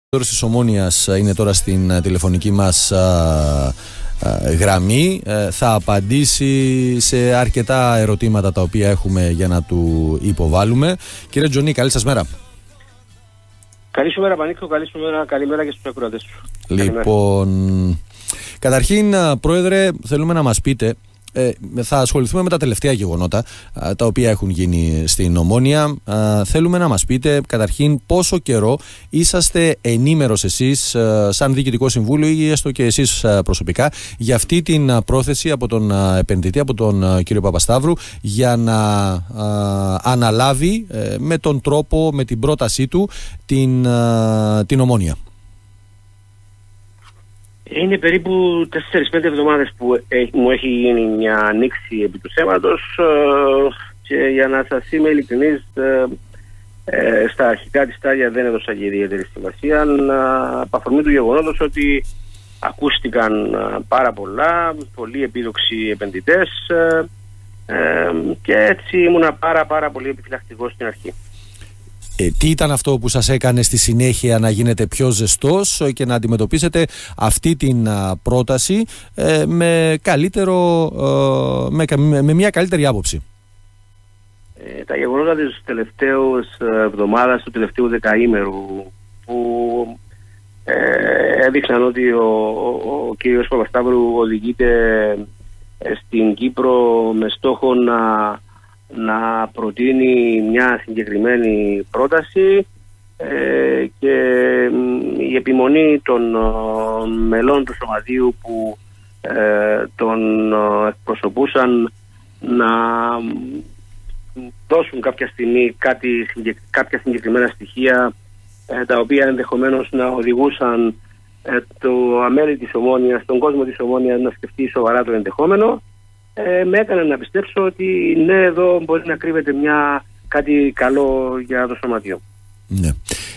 Της Ομόνοιας είναι τώρα στην τηλεφωνική μας γραμμή. Θα απαντήσει σε αρκετά ερωτήματα τα οποία έχουμε για να του υποβάλουμε. Κύριε Τζονή, καλή σας μέρα. Καλή σου μέρα, Πανίκο. Καλημέρα και στους ακροατές σου. Λοιπόν, καταρχήν, Πρόεδρε, θέλουμε να μας πείτε, θα ασχοληθούμε με τα τελευταία γεγονότα τα οποία έχουν γίνει στην Ομόνια. Θέλουμε να μας πείτε καταρχήν πόσο καιρό είσαστε ενήμερος εσείς σαν Διοικητικό Συμβούλιο ή έστω και εσείς προσωπικά για αυτή την πρόθεση από τον επενδυτή, από τον κύριο Παπασταύρου, για να αναλάβει με τον τρόπο, με την πρότασή του την Ομόνια. Είναι περίπου 4-5 εβδομάδες που μου έχει γίνει μια ανοίξη επί του θέματος και για να σας είμαι ειλικρινής, στα αρχικά της στάδια δεν έδωσα και ιδιαίτερη σημασία, από αφορμή του γεγονότος ότι ακούστηκαν πάρα πολλοί επίδοξοι επενδυτές και έτσι ήμουνα πάρα πολύ επιφυλακτικός στην αρχή. Τι ήταν αυτό που σας έκανε στη συνέχεια να γίνετε πιο ζεστός και να αντιμετωπίσετε αυτή την πρόταση με μια καλύτερη άποψη? Τα γεγονότα της τελευταίας εβδομάδας, του τελευταίου δεκαήμερου, που έδειξαν ότι ο κύριος Παπασταύρου οδηγείται στην Κύπρο με στόχο να προτείνει μια συγκεκριμένη πρόταση και η επιμονή των μελών του Σωματείου που τον εκπροσωπούσαν να δώσουν κάποια στιγμή κάποια συγκεκριμένα στοιχεία τα οποία ενδεχομένως να οδηγούσαν το αμέλη της Ομόνοιας, τον κόσμο της Ομόνοιας να σκεφτεί σοβαρά το ενδεχόμενο, με έκανε να πιστέψω ότι ναι, εδώ μπορεί να κρύβεται κάτι καλό για το Σωματείο. Ναι.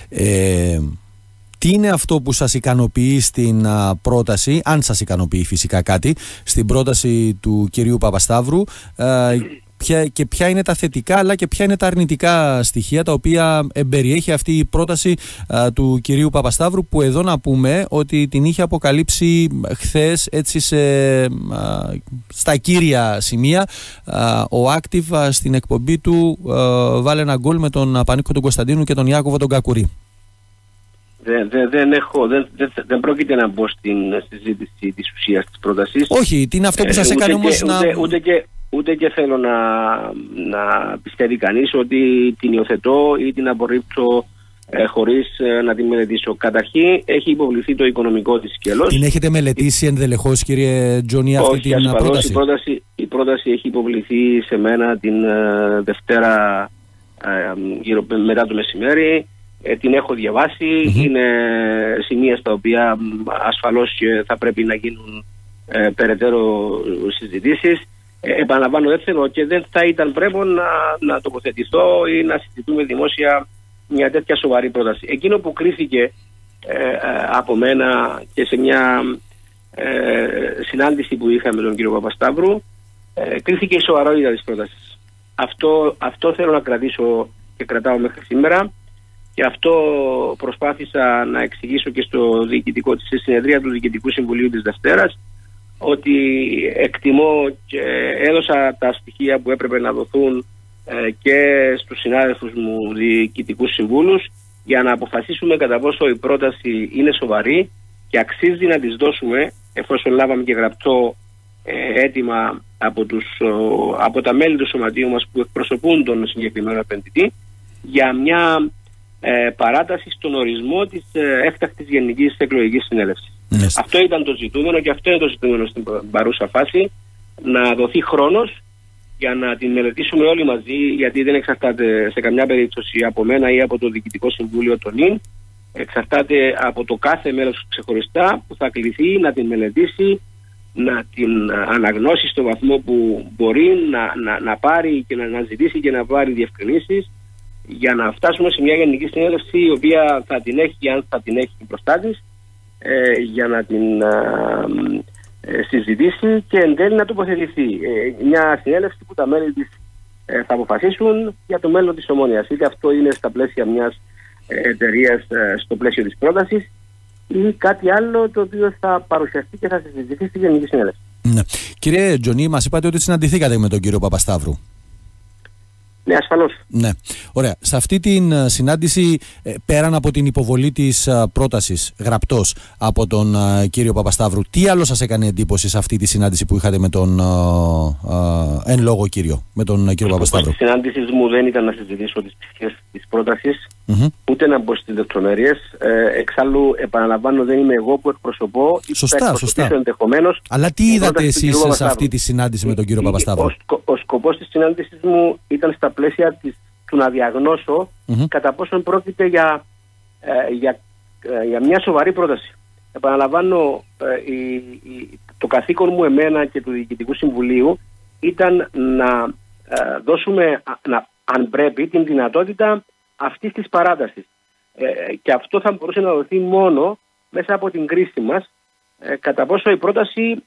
Τι είναι αυτό που σας ικανοποιεί στην πρόταση, αν σας ικανοποιεί φυσικά κάτι, στην πρόταση του κυρίου Παπασταύρου, και ποια είναι τα θετικά αλλά και ποια είναι τα αρνητικά στοιχεία τα οποία εμπεριέχει αυτή η πρόταση του κυρίου Παπασταύρου, που εδώ να πούμε ότι την είχε αποκαλύψει χθες έτσι στα κύρια σημεία ο Active στην εκπομπή του Βάλε ένα γκολ με τον Πανίκο τον Κωνσταντίνου και τον Ιάκωβο τον Κακουρί. Δεν πρόκειται να μπω στην συζήτηση της ουσίας της πρότασης. Όχι, τι είναι αυτό που σας έκανε όμως να... Ούτε και θέλω να πιστεύει κανείς ότι την υιοθετώ ή την απορρίπτω χωρίς να την μελετήσω. Καταρχήν έχει υποβληθεί το οικονομικό της σκέλος. Την έχετε μελετήσει ενδελεχώς, κύριε Τζονή, αυτή την πρόταση? Η πρόταση έχει υποβληθεί σε μένα την Δευτέρα μετά το μεσημέρι. Την έχω διαβάσει. Είναι σημεία στα οποία ασφαλώς θα πρέπει να γίνουν περαιτέρω συζητήσεις. Επαναλαμβάνω, δεν θέλω και δεν θα ήταν πρέπει να τοποθετηθώ ή να συζητούμε δημόσια μια τέτοια σοβαρή πρόταση. Εκείνο που κρίθηκε από μένα και σε μια συνάντηση που είχαμε με τον κύριο Παπασταύρου, κρίθηκε η σοβαρότητα της πρότασης. Αυτό θέλω να κρατήσω και κρατάω μέχρι σήμερα, και αυτό προσπάθησα να εξηγήσω και στη συνεδρία του Διοικητικού Συμβουλίου της Δευτέρας, ότι εκτιμώ και έδωσα τα στοιχεία που έπρεπε να δοθούν και στους συνάδελφους μου διοικητικούς συμβούλους για να αποφασίσουμε κατά πόσο η πρόταση είναι σοβαρή και αξίζει να τις δώσουμε, εφόσον λάβαμε και γραπτό αίτημα από τα μέλη του Σωματείου μας που εκπροσωπούν τον συγκεκριμένο επενδυτή, για μια παράταση στον ορισμό της έκτακτης Γενικής Εκλογικής Συνέλευσης. Αυτό ήταν το ζητούμενο και αυτό είναι το ζητούμενο στην παρούσα φάση, να δοθεί χρόνος για να την μελετήσουμε όλοι μαζί, γιατί δεν εξαρτάται σε καμιά περίπτωση από μένα ή από το Διοικητικό Συμβούλιο των ΙΝ, εξαρτάται από το κάθε μέλος ξεχωριστά που θα κληθεί να την μελετήσει, να την αναγνώσει στο βαθμό που μπορεί να πάρει και να ζητήσει και να πάρει διευκρινήσεις, για να φτάσουμε σε μια Γενική Συνέλευση η οποία θα την έχει, αν θα την έχει μπροστά της, για να την συζητήσει και εν τέλει να τοποθετηθεί. Μια συνέλευση που τα μέλη της θα αποφασίσουν για το μέλλον της Ομόνοιας. Είτε αυτό είναι στα πλαίσια μιας εταιρείας στο πλαίσιο της πρότασης ή κάτι άλλο το οποίο θα παρουσιαστεί και θα συζητηθεί στη Γενική Συνέλευση. Ναι. Κύριε Τζονή, μας είπατε ότι συναντηθήκατε με τον κύριο Παπασταύρου. Ναι, ασφαλώς. Ναι. Ωραία. Σε αυτή την συνάντηση, πέραν από την υποβολή της πρότασης γραπτός από τον κύριο Παπασταύρου, τι άλλο σας έκανε εντύπωση σε αυτή τη συνάντηση που είχατε με τον εν λόγω κύριο, με τον κύριο Παπασταύρου? Στη συνάντηση μου δεν ήταν να συζητήσω τις πτυχές της πρότασης, ούτε να μπω στις λεπτομέρειες. Εξάλλου, επαναλαμβάνω, δεν είμαι εγώ που εκπροσωπώ. Σωστά. Ενδεχομένως. Αλλά τι είδατε εσείς σε αυτή τη συνάντηση με τον κύριο Παπασταύρου? Ο σκοπός της συνάντησης μου ήταν στα πλαίσια του να διαγνώσω κατά πόσον πρόκειται για μια σοβαρή πρόταση. Επαναλαμβάνω, το καθήκον μου εμένα και του Διοικητικού Συμβουλίου ήταν να δώσουμε, αν πρέπει, την δυνατότητα αυτής της παράτασης. Και αυτό θα μπορούσε να δοθεί μόνο μέσα από την κρίση μας, κατά πόσο η πρόταση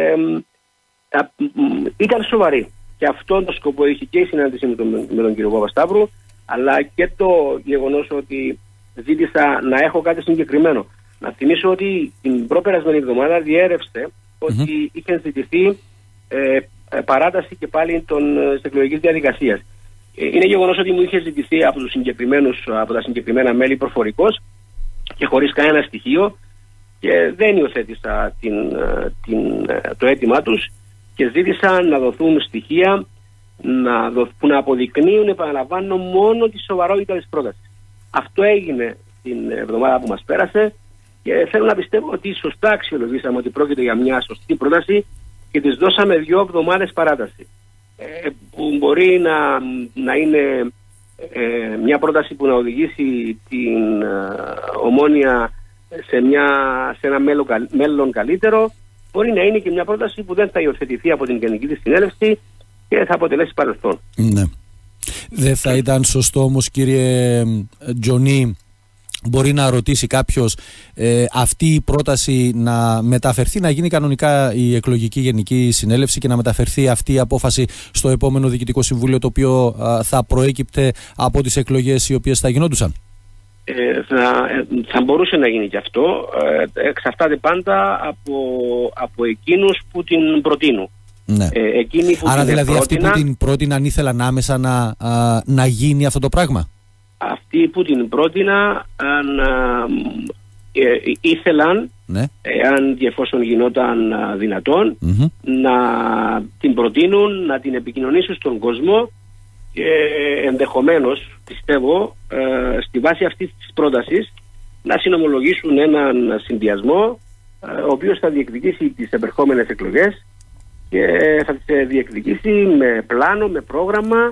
ήταν σοβαρή. Και αυτόν τον σκοπό είχε και η συνάντηση με τον κύριο Παπασταύρου, αλλά και το γεγονός ότι ζήτησα να έχω κάτι συγκεκριμένο. Να θυμίσω ότι την προπερασμένη εβδομάδα διέρευσε ότι είχε ζητηθεί παράταση και πάλι της εκλογικής διαδικασίας. Είναι γεγονός ότι μου είχε ζητηθεί από τα συγκεκριμένα μέλη προφορικός και χωρίς κανένα στοιχείο, και δεν υιοθέτησα το αίτημά τους και ζήτησα να δοθούν στοιχεία που να αποδεικνύουν, επαναλαμβάνω, μόνο τη σοβαρότητα της πρότασης. Αυτό έγινε την εβδομάδα που μας πέρασε και θέλω να πιστεύω ότι σωστά αξιολογήσαμε ότι πρόκειται για μια σωστή πρόταση και της δώσαμε 2 εβδομάδες παράταση. Που μπορεί να είναι μια πρόταση που να οδηγήσει την Ομόνοια σε ένα μέλλον καλύτερο. Μπορεί να είναι και μια πρόταση που δεν θα υιοθετηθεί από την Γενική της Συνέλευση και θα αποτελέσει παρελθόν. Ναι. Δεν θα ήταν σωστό όμως, κύριε Τζονή, μπορεί να ρωτήσει κάποιος αυτή η πρόταση να μεταφερθεί, να γίνει κανονικά η εκλογική Γενική Συνέλευση και να μεταφερθεί αυτή η απόφαση στο επόμενο Διοικητικό Συμβούλιο, το οποίο θα προέκυπτε από τις εκλογές οι οποίες θα γινόντουσαν? Θα μπορούσε να γίνει και αυτό. Εξαρτάται πάντα από εκείνους που την προτείνουν. Ναι. Άρα δηλαδή αυτοί που την πρότειναν ήθελαν άμεσα να γίνει αυτό το πράγμα? Αυτοί που την πρότειναν ήθελαν, ναι, εάν και εφόσον γινόταν δυνατόν, να την προτείνουν, να την επικοινωνήσουν στον κόσμο και ενδεχομένως, πιστεύω, στη βάση αυτής της πρότασης να συνομολογήσουν έναν συνδυασμό ο οποίος θα διεκδικήσει τις επερχόμενες εκλογές και θα τις διεκδικήσει με πλάνο, με πρόγραμμα,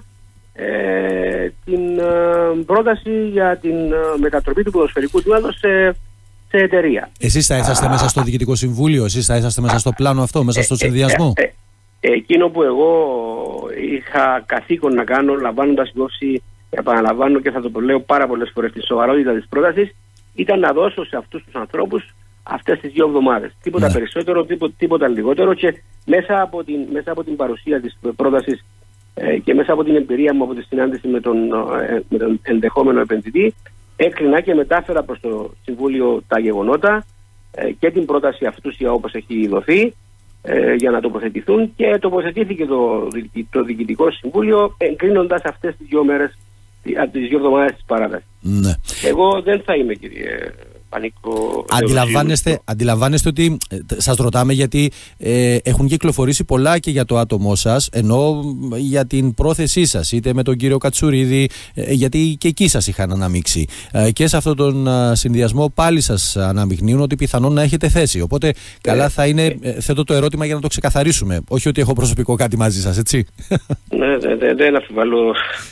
την πρόταση για την μετατροπή του ποδοσφαιρικού τμήματος σε εταιρεία. Εσείς θα είσαστε μέσα στο Διοικητικό Συμβούλιο, εσείς θα είσαστε μέσα στο πλάνο αυτό, μέσα στο συνδυασμό? Εκείνο που εγώ είχα καθήκον να κάνω, λαμβάνοντας υπόψη, επαναλαμβάνω και θα το λέω πάρα πολλές φορές, τη σοβαρότητα της πρότασης, ήταν να δώσω σε αυτούς τους ανθρώπους αυτές τις 2 εβδομάδες. Τίποτα περισσότερο, τίποτα λιγότερο, και μέσα από την παρουσία της πρότασης και μέσα από την εμπειρία μου από τη συνάντηση με τον ενδεχόμενο επενδυτή, έκρινα και μετάφερα προς το Συμβούλιο τα γεγονότα και την πρόταση αυτούσια όπως έχει δοθεί, για να τοποθετηθούν, και τοποθετήθηκε το Διοικητικό Συμβούλιο εγκρίνοντας αυτές τις 2 μέρες, τις 2 εβδομάδες της παράτασης. Ναι. Εγώ δεν θα είμαι, κύριε Πανίκο. Αντιλαμβάνεστε ότι σας ρωτάμε γιατί έχουν κυκλοφορήσει πολλά και για το άτομό σας, ενώ για την πρόθεσή σας, είτε με τον κύριο Κατσουρίδη, γιατί και εκεί σας είχαν αναμίξει. Και σε αυτόν τον συνδυασμό πάλι σας αναμειγνύουν ότι πιθανόν να έχετε θέση. Οπότε καλά θα είναι, θέτω το ερώτημα για να το ξεκαθαρίσουμε. Όχι ότι έχω προσωπικό κάτι μαζί σας, έτσι. Ναι, δεν αφιβάλλω.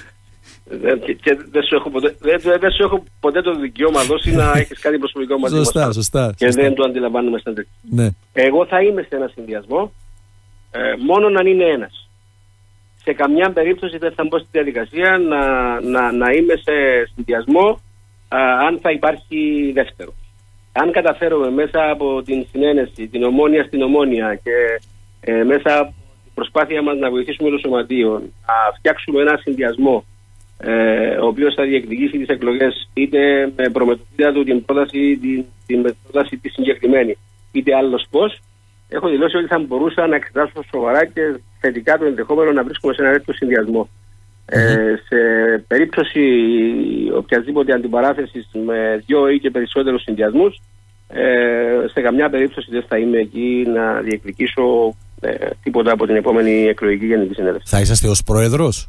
Και δεν σου έχω ποτέ το δικαίωμα δώσει να έχεις κάτι προσωπικό μαζί μας. Σωστά. Και δεν το αντιλαμβάνουμε σαν τέτοιο. Ναι. Εγώ θα είμαι σε ένα συνδυασμό, μόνο να είναι ένας. Σε καμιά περίπτωση δεν θα μπω στη διαδικασία να είμαι σε συνδυασμό αν θα υπάρχει δεύτερο. Αν καταφέρουμε μέσα από την συνένεση, την Ομόνοια στην Ομόνοια και μέσα από την προσπάθεια μας να βοηθήσουμε το Σωματείο να φτιάξουμε ένα συνδυασμό ο οποίος θα διεκδικήσει τις εκλογές είτε με προμετωπίδα του την πρόταση τη συγκεκριμένη, είτε άλλος πώς, έχω δηλώσει ότι θα μπορούσα να εξετάσω σοβαρά και θετικά το ενδεχόμενο να βρίσκομαι σε ένα τέτοιο συνδυασμό. Σε περίπτωση οποιασδήποτε αντιπαράθεσης με 2 ή και περισσότερους συνδυασμούς, σε καμιά περίπτωση δεν θα είμαι εκεί να διεκδικήσω τίποτα από την επόμενη εκλογική γενική συνέλευση. Θα είσαστε ως πρόεδρος?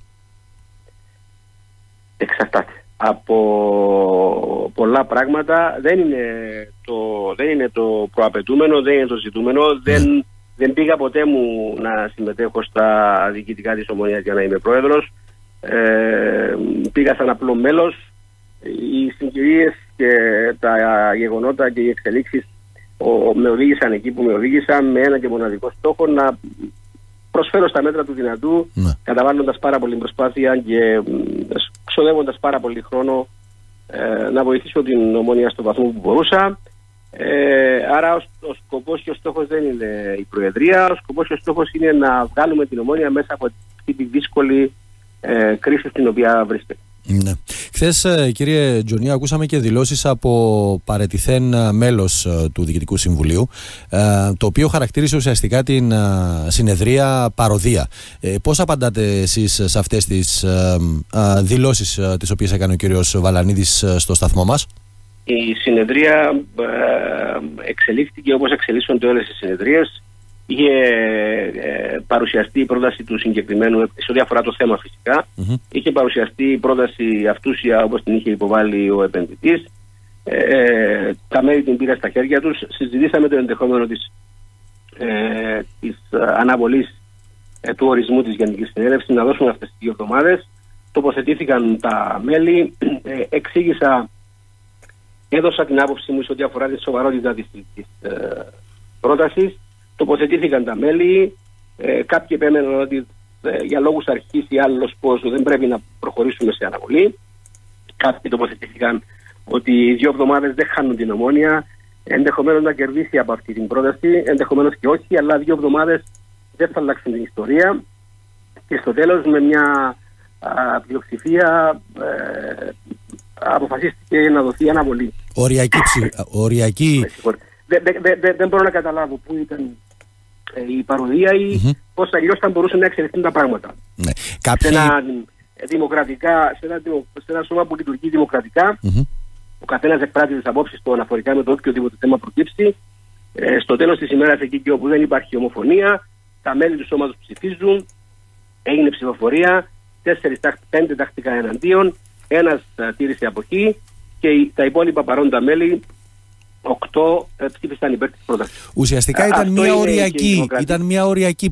Εξαρτάται από πολλά πράγματα. Δεν είναι το προαπαιτούμενο, δεν είναι το ζητούμενο. Δεν πήγα ποτέ μου να συμμετέχω στα διοικητικά της Ομονίας για να είμαι πρόεδρος. Πήγα σαν απλό μέλος. Οι συγκυρίες και τα γεγονότα και οι εξελίξεις με οδήγησαν εκεί που με οδήγησαν, με ένα και μοναδικό στόχο να προσφέρω στα μέτρα του δυνατού, καταβάλλοντας πάρα πολύ προσπάθεια και ξοδεύοντας πάρα πολύ χρόνο να βοηθήσω την Ομόνια στο βαθμό που μπορούσα. Άρα ο σκοπός και ο στόχος δεν είναι η Προεδρία, ο σκοπός και ο στόχος είναι να βγάλουμε την Ομόνια μέσα από αυτή τη δύσκολη κρίση στην οποία βρίσκεται. Ναι. Χθες, κύριε Τζονία, ακούσαμε και δηλώσεις από παρετηθέν μέλος του Διοικητικού Συμβουλίου, το οποίο χαρακτήρισε ουσιαστικά την συνεδρία παροδία. Πώς απαντάτε εσείς σε αυτές τις δηλώσεις τις οποίες έκανε ο κύριος Βαλανίδης στο σταθμό μας? Η συνεδρία εξελίχθηκε όπως εξελίσσονται όλες οι συνεδρίες. Είχε παρουσιαστεί η πρόταση του συγκεκριμένου, σε ό,τι αφορά το θέμα φυσικά, είχε παρουσιαστεί η πρόταση αυτούσια όπως την είχε υποβάλει ο επενδυτής. Τα μέλη την πήρα στα χέρια τους, συζητήσαμε το ενδεχόμενο της αναβολής του ορισμού της Γενικής Συνέλευσης, να δώσουμε αυτές τις 2 εβδομάδες. Τοποθετήθηκαν τα μέλη, έδωσα την άποψή μου σε ό,τι αφορά τη σοβαρότητα της πρότασης. Τοποθετήθηκαν τα μέλη, κάποιοι επέμεναν ότι για λόγους αρχής ή άλλος πώς δεν πρέπει να προχωρήσουμε σε αναβολή. Κάποιοι τοποθετήθηκαν ότι οι 2 εβδομάδες δεν χάνουν την Ομόνια, ενδεχομένως να κερδίσει από αυτή την πρόταση, ενδεχομένως και όχι, αλλά 2 εβδομάδες δεν θα αλλάξουν την ιστορία. Και στο τέλος, με μια πλειοψηφία, αποφασίστηκε να δοθεί αναβολή. Οριακή. Δεν μπορώ να καταλάβω πού ήταν η παροδία ή πώς αλλιώς θα μπορούσαν να εξελιχθούν τα πράγματα. Ναι. Σε ένα σώμα που λειτουργεί δημοκρατικά, ο καθένας εκπράττει τις απόψεις του αναφορικά με το οποιοδήποτε θέμα προκύψει. Στο τέλος της ημέρας, εκεί και όπου δεν υπάρχει ομοφωνία, τα μέλη του σώματος ψηφίζουν, έγινε ψηφοφορία, 5 τακτικά εναντίον, 1 τήρησε αποχή και τα υπόλοιπα παρόντα μέλη 8 ψήφισαν υπέρ της πρότασης. Ουσιαστικά ήταν μια οριακή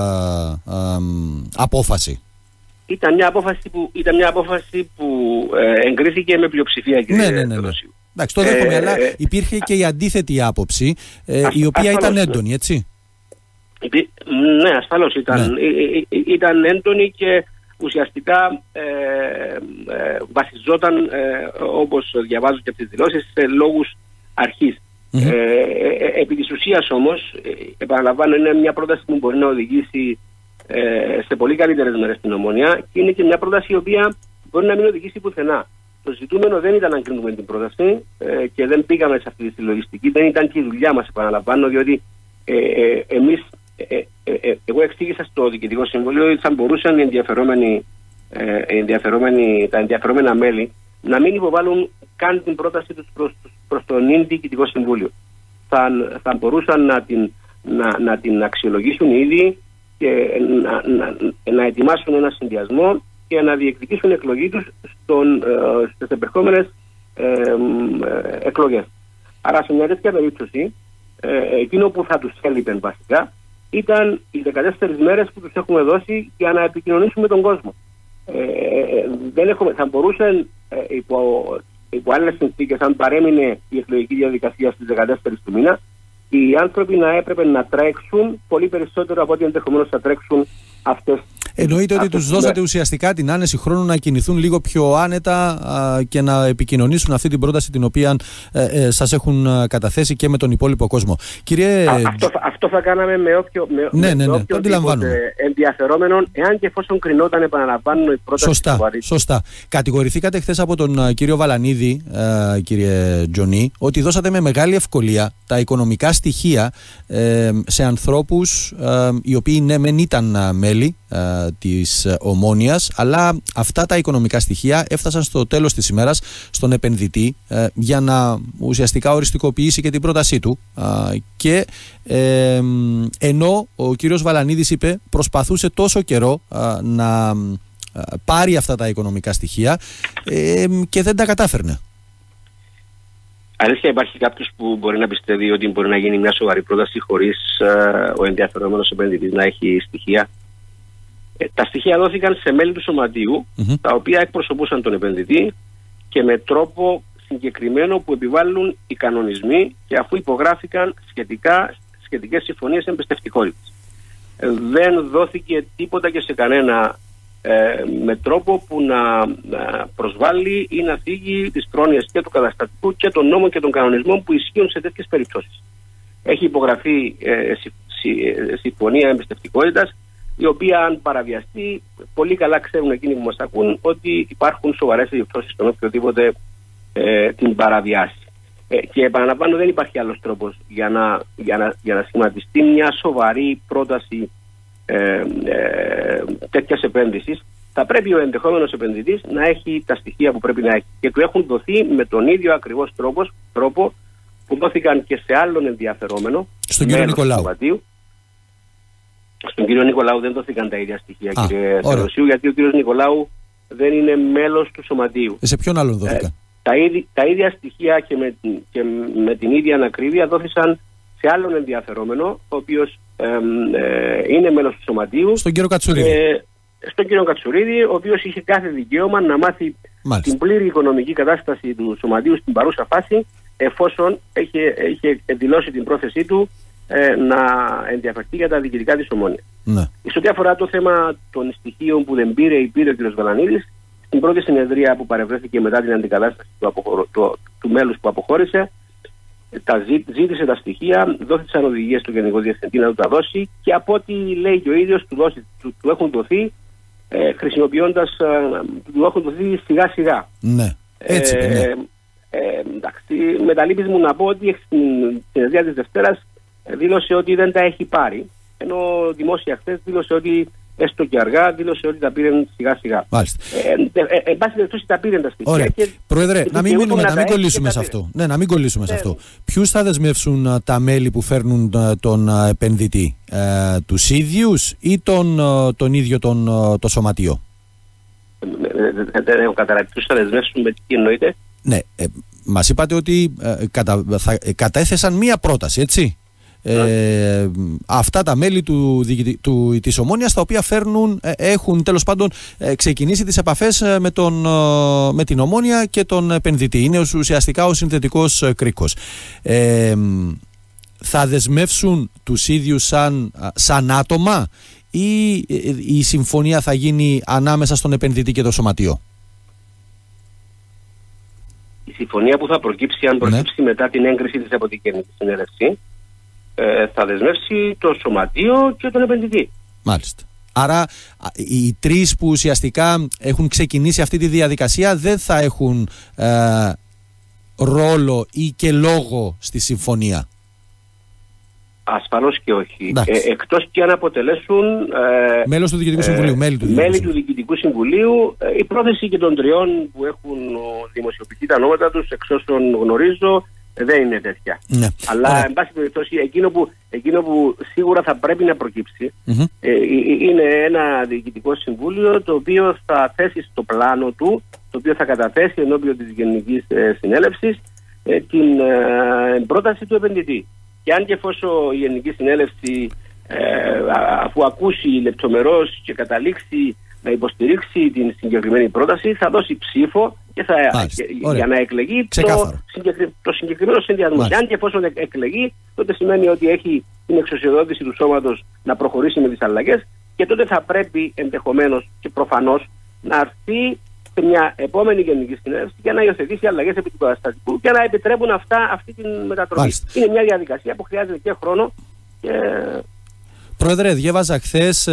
απόφαση. Ήταν μια απόφαση που εγκρίθηκε με πλειοψηφία, κύριε Θεοδοσίου. Εντάξει, το δέχομαι, αλλά υπήρχε και η αντίθετη άποψη, η οποία ήταν έντονη, έτσι. Ναι, ασφαλώς ήταν έντονη και ουσιαστικά βασιζόταν, όπως διαβάζω και από τις δηλώσεις, σε λόγους αρχής. Επί της ουσίας όμως, επαναλαμβάνω, είναι μια πρόταση που μπορεί να οδηγήσει σε πολύ καλύτερες μέρες στην Ομόνια και είναι και μια πρόταση η οποία μπορεί να μην οδηγήσει πουθενά. Το ζητούμενο δεν ήταν να κρίνουμε την πρόταση και δεν πήγαμε σε αυτή τη συλλογιστική, δεν ήταν και η δουλειά μας, επαναλαμβάνω, διότι εγώ εξήγησα στο Διοικητικό Συμβούλιο ότι θα μπορούσαν τα ενδιαφερόμενα μέλη να μην υποβάλουν καν την πρόταση τους προς το νυν Διοικητικό Συμβούλιο. Θα μπορούσαν να την αξιολογήσουν ήδη και να ετοιμάσουν ένα συνδυασμό και να διεκδικήσουν εκλογή τους στις επερχόμενες εκλογές. Άρα σε μια τέτοια περίπτωση, εκείνο που θα τους έλειπε βασικά ήταν οι 14 μέρες που τους έχουμε δώσει για να επικοινωνήσουμε τον κόσμο. Θα μπορούσαν υπό άλλες συνθήκες, αν παρέμεινε η εκλογική διαδικασία στις 14 του μήνα, οι άνθρωποι να έπρεπε να τρέξουν πολύ περισσότερο από ό,τι ενδεχομένως θα τρέξουν αυτές Εννοείται ότι τους δώσατε ουσιαστικά την άνεση χρόνου να κινηθούν λίγο πιο άνετα και να επικοινωνήσουν αυτή την πρόταση την οποία σας έχουν καταθέσει και με τον υπόλοιπο κόσμο. Κύριε... Αυτό θα κάναμε με όποιο ενδιαφερόμενο, εάν και εφόσον κρινόταν, επαναλαμβάνω, η πρόταση. Σωστά. Κατηγορηθήκατε χθες από τον κύριο Βαλανίδη, κύριε Τζονί, ότι δώσατε με μεγάλη ευκολία τα οικονομικά στοιχεία σε ανθρώπους οι οποίοι ναι μεν ήταν μέλη της Ομόνοιας, αλλά αυτά τα οικονομικά στοιχεία έφτασαν στο τέλος της ημέρας στον επενδυτή για να ουσιαστικά οριστικοποιήσει και την πρότασή του, και ενώ ο κύριος Βαλανίδης είπε προσπαθούσε τόσο καιρό να πάρει αυτά τα οικονομικά στοιχεία και δεν τα κατάφερνε. Αλήθεια, υπάρχει κάποιος που μπορεί να πιστεύει ότι μπορεί να γίνει μια σοβαρή πρόταση χωρίς ο ενδιαφερόμενος επενδυτής να έχει στοιχεία? Τα στοιχεία δόθηκαν σε μέλη του σωματείου, τα οποία εκπροσωπούσαν τον επενδυτή και με τρόπο συγκεκριμένο που επιβάλλουν οι κανονισμοί, και αφού υπογράφηκαν σχετικές συμφωνίες εμπιστευτικότητας. Δεν δόθηκε τίποτα και σε κανένα με τρόπο που να προσβάλλει ή να θίγει τις πρόνοιες και του καταστατικού και των νόμων και των κανονισμών που ισχύουν σε τέτοιες περιπτώσεις. Έχει υπογραφεί συμφωνία εμπιστευτικότητας, η οποία αν παραβιαστεί, πολύ καλά ξέρουν εκείνοι που μας ακούν ότι υπάρχουν σοβαρές επιπτώσεις στον οποιοδήποτε την παραβιάσει. Και επαναλαμβάνω, δεν υπάρχει άλλος τρόπος για να σχηματιστεί μια σοβαρή πρόταση τέτοιας επένδυσης. Θα πρέπει ο ενδεχόμενος επενδυτής να έχει τα στοιχεία που πρέπει να έχει, και του έχουν δοθεί με τον ίδιο ακριβώς τρόπο που δόθηκαν και σε άλλον ενδιαφερόμενο, στον κύριο Νικολάου. Στον κύριο Νικολάου δεν δόθηκαν τα ίδια στοιχεία, κύριε Θεοδοσίου, γιατί ο κύριος Νικολάου δεν είναι μέλος του σωματείου. Σε ποιον άλλον δόθηκαν? Τα ίδια στοιχεία και με την ίδια ανακρίβεια δόθησαν σε άλλον ενδιαφερόμενο, ο οποίος είναι μέλος του σωματείου. Στον κύριο Κατσουρίδη. Στον κύριο Κατσουρίδη, ο οποίος είχε κάθε δικαίωμα να μάθει την πλήρη οικονομική κατάσταση του σωματείου στην παρούσα φάση, εφόσον είχε δηλώσει την πρόθεσή του να ενδιαφερθεί για τα διοικητικά της Ομόνοιας. Ναι. Σε ό,τι αφορά το θέμα των στοιχείων που δεν πήρε ο κ. Βαλανίδης, στην πρώτη συνεδρία που παρευρέθηκε μετά την αντικατάσταση του μέλους που αποχώρησε, ζήτησε τα στοιχεία, δόθησαν οδηγίες του Γενικού Διευθυντή να του τα δώσει, και από ό,τι λέει και ο ίδιος του έχουν δοθεί, του έχουν δοθεί σιγά σιγά. Ναι, έτσι εντάξει, με τα λύπης μου να πω ότι στην συνεδρία της Δευτέρας δήλωσε ότι δεν τα έχει πάρει, ενώ δημόσια χθες δήλωσε ότι έστω και αργά, δήλωσε ότι τα πήραν σιγά σιγά. Μάλιστα. Εν πάση περιπτώσει τα πήραν τα στοιχεία. Ωραία. Πρόεδρε, να μην κολλήσουμε σε αυτό. Ναι, να μην κολλήσουμε σε αυτό. Ποιους θα δεσμεύσουν τα μέλη που φέρνουν τον επενδυτή, τους ίδιους ή τον ίδιο το σωματείο? Δεν έχω καταλάβει. Ποιους θα δεσμεύσουν, με τι εννοείται? Ναι, μας είπατε ότι κατέθεσαν μία πρόταση, έτσι. Αυτά τα μέλη της Ομόνοιας, τα οποία έχουν τέλος πάντων ξεκινήσει τις επαφές με την Ομόνια και τον επενδυτή. Είναι ουσιαστικά ο συνθετικός κρίκος. Θα δεσμεύσουν τους ίδιους σαν άτομα, ή η συμφωνία θα γίνει ανάμεσα στον επενδυτή και το σωματείο? Η συμφωνία που θα προκύψει, αν προκύψει μετά την έγκριση της από την Γενική Συνέλευση, θα δεσμεύσει το σωματείο και τον επενδυτή. Μάλιστα. Άρα οι τρεις που ουσιαστικά έχουν ξεκινήσει αυτή τη διαδικασία δεν θα έχουν ρόλο ή και λόγο στη συμφωνία? Ασφαλώς και όχι. Εκτός και αν αποτελέσουν μέλος του Διοικητικού Συμβουλίου, μέλη του Διοικητικού Συμβουλίου. Η πρόθεση και των τριών που έχουν δημοσιοποιηθεί τα ονόματα τους, εξ όσων γνωρίζω, δεν είναι τέτοια. Ναι. Αλλά εν πάση περιπτώσει, εκείνο που σίγουρα θα πρέπει να προκύψει είναι ένα Διοικητικό Συμβούλιο, το οποίο θα θέσει στο πλάνο του, το οποίο θα καταθέσει ενώπιον της Γενικής Συνέλευσης την πρόταση του επενδυτή. Και αν και εφόσον η Γενική Συνέλευση, αφού ακούσει λεπτομερώς και καταλήξει να υποστηρίξει την συγκεκριμένη πρόταση, θα δώσει ψήφο και για να εκλεγεί το συγκεκριμένο συνδυασμό. Και αν και εφόσον εκλεγεί, τότε σημαίνει ότι έχει την εξουσιοδότηση του σώματος να προχωρήσει με τις αλλαγές, και τότε θα πρέπει ενδεχομένως και προφανώς να έρθει σε μια επόμενη γενική συνέλευση για να υιοθετήσει αλλαγές επί του καταστατικού και να επιτρέπουν αυτή την μετατροπή. Μάλιστα. Είναι μια διαδικασία που χρειάζεται και χρόνο. Πρόεδρε, διέβαζα χθες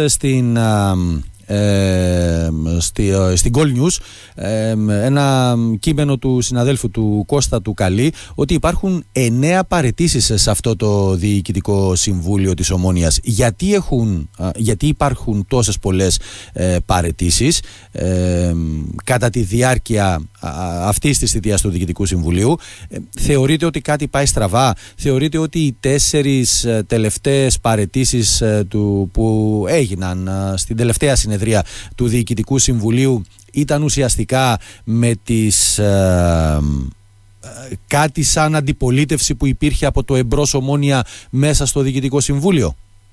στην Gold News ένα κείμενο του συναδέλφου του Κώστα του Καλή ότι υπάρχουν 9 παραιτήσεις σε αυτό το Διοικητικό Συμβούλιο της Ομόνοιας. Γιατί υπάρχουν τόσες πολλές παραιτήσεις κατά τη διάρκεια αυτής της θητείας του Διοικητικού Συμβουλίου? Θεωρείτε ότι κάτι πάει στραβά? Θεωρείτε ότι οι 4 τελευταίες παραιτήσεις που έγιναν στην τελευταία συνεδρία του Διοικητικού Συμβουλίου ήταν ουσιαστικά με κάτι σαν αντιπολίτευση που υπήρχε από το εμπρός Ομόνια μέσα στο Διοικητικό Συμβούλιο?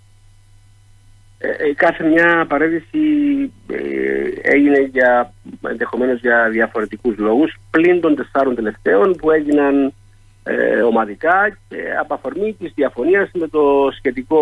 Κάθε μια παρέτηση έγινε ενδεχομένως για διαφορετικούς λόγους, πλην των 4 τελευταίων που έγιναν ομαδικά και από αφορμή της διαφωνίας με το σχετικό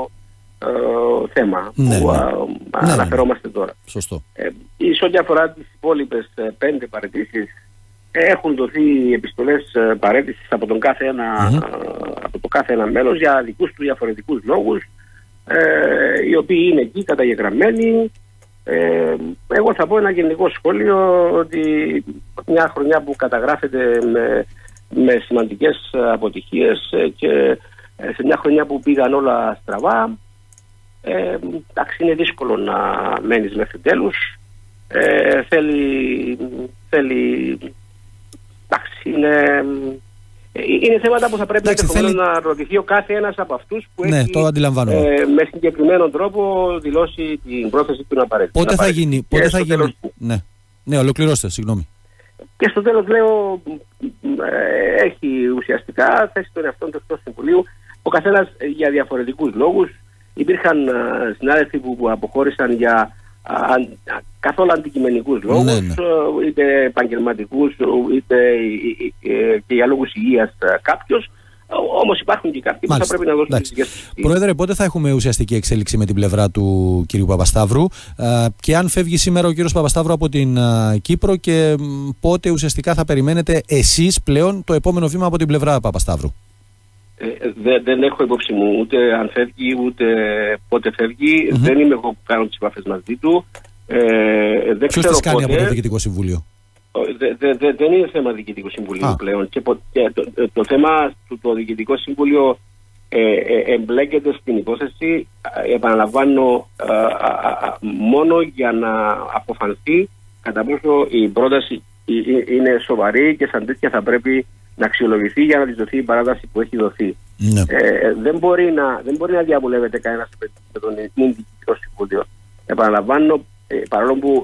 θέμα που αναφερόμαστε τώρα. Σωστό. Σε ό,τι αφορά τις υπόλοιπες 5 παραιτήσεις, έχουν δοθεί επιστολές παραίτησης από το κάθε ένα μέλος για δικούς του διαφορετικούς λόγους, οι οποίοι είναι εκεί καταγεγραμμένοι. Εγώ θα πω ένα γενικό σχόλιο ότι μια χρονιά που καταγράφεται με σημαντικές αποτυχίες και σε μια χρονιά που πήγαν όλα στραβά, εντάξει, είναι δύσκολο να μένεις μέχρι τέλους. Εντάξει, είναι θέματα που θα πρέπει να ρωτηθεί ο κάθε ένας από αυτούς που έχει με συγκεκριμένο τρόπο δηλώσει την πρόθεση του να παρέτει. Πότε θα γίνει? Ναι, ολοκληρώστε, συγγνώμη. Και στο τέλος λέω, έχει ουσιαστικά θέσει τον εαυτό του εκτός Συμβουλίου, ο καθένας για διαφορετικούς λόγους. Υπήρχαν συνάδελφοι που αποχώρησαν για καθόλου αντικειμενικούς λόγους, είτε επαγγελματικούς, είτε και για λόγους υγείας κάποιος. Όμως υπάρχουν και κάποιοι που θα πρέπει να δώσουν τις δικές τους. Πρόεδρε, πότε θα έχουμε ουσιαστική εξέλιξη με την πλευρά του κ. Παπασταύρου και αν φεύγει σήμερα ο κ. Παπασταύρου από την Κύπρο, και πότε ουσιαστικά θα περιμένετε εσείς πλέον το επόμενο βήμα από την πλευρά Παπασταύρου? Δεν έχω υπόψη μου ούτε αν φεύγει ούτε πότε φεύγει. Δεν είμαι εγώ που κάνω τις επαφές μαζί του. Ποιος τις κάνει από το Διοικητικό Συμβούλιο? Δεν είναι θέμα Διοικητικού Συμβουλίου πλέον. Και το θέμα του το Διοικητικό Συμβούλιο εμπλέκεται στην υπόθεση, επαναλαμβάνω, μόνο για να αποφανθεί κατά πόσο η πρόταση είναι σοβαρή και σαν τέτοια θα πρέπει να αξιολογηθεί για να της δοθεί η παράταση που έχει δοθεί. Δεν μπορεί να διαβουλεύεται κανένας με τον Διοικητικό Συμβούλιο. Επαναλαμβάνω, παρόλο που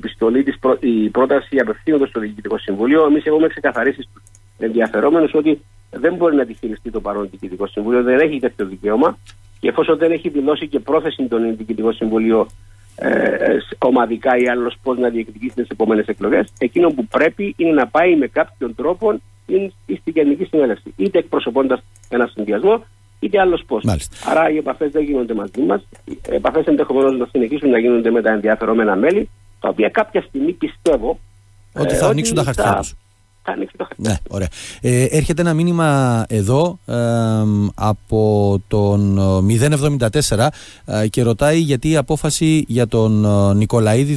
η πρόταση απευθύνονται στο Διοικητικό Συμβούλιο, εμείς έχουμε ξεκαθαρίσει στους ενδιαφερόμενους ότι δεν μπορεί να τη χειριστεί το παρόν Διοικητικό Συμβούλιο, δεν έχει τέτοιο δικαίωμα, και εφόσον δεν έχει δηλώσει και πρόθεση τον Διοικητικό Συμβούλιο ομαδικά ή άλλως πώς να διεκδικήσει τις επόμενες εκλογές, εκείνο που πρέπει είναι να πάει με κάποιον τρόπο στην Γενική Συνέλευση, είτε εκπροσωπώντας ένα συνδυασμό, είτε άλλος πώς. Άρα οι επαφές δεν γίνονται μαζί μας. Οι επαφές ενδεχομένως να συνεχίσουν να γίνονται με τα ενδιαφερόμενα μέλη, τα οποία κάποια στιγμή πιστεύω ότι θα ανοίξουν τα χαρτιά τους. Ναι, ωραία. Έρχεται ένα μήνυμα εδώ από τον 074 και ρωτάει γιατί η απόφαση για τον Νικολαίδη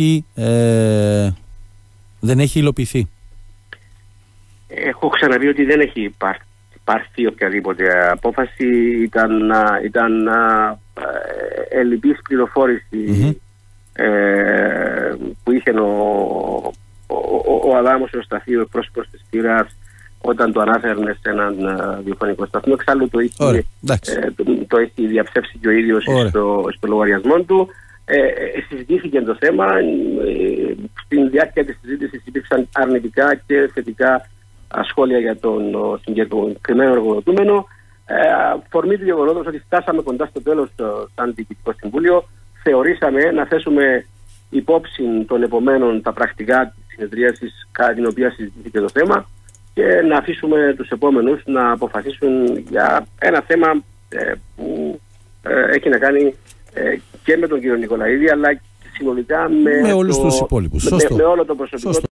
δεν έχει υλοποιηθεί. Έχω ξαναπεί ότι δεν έχει υπάρξει οποιαδήποτε απόφαση. Ήταν ελλειπής πληροφόρηση που είχε ο Αδάμος ο Σταθίου, εκπρόσωπος της Πύρας, όταν το ανάφερνε σε έναν διαφωνικό σταθμό. Εξάλλου το έχει διαψεύσει και ο ίδιος στο λογαριασμό του. Συζητήθηκε το θέμα. Στην διάρκεια της συζήτησης υπήρξαν αρνητικά και θετικά σχόλια για τον συγκεκριμένο εργοδοτούμενο. Φορμή του γεγονότος ότι φτάσαμε κοντά στο τέλος σαν Διοικητικό Συμβούλιο, θεωρήσαμε να θέσουμε υπόψη των επομένων τα πρακτικά της συνεδρίασης κατά την οποία συζητήθηκε το θέμα και να αφήσουμε τους επόμενους να αποφασίσουν για ένα θέμα που έχει να κάνει και με τον κύριο Νικολαίδη, αλλά συνολικά με όλους τους υπόλοιπους. Με όλο το προσωπικό, το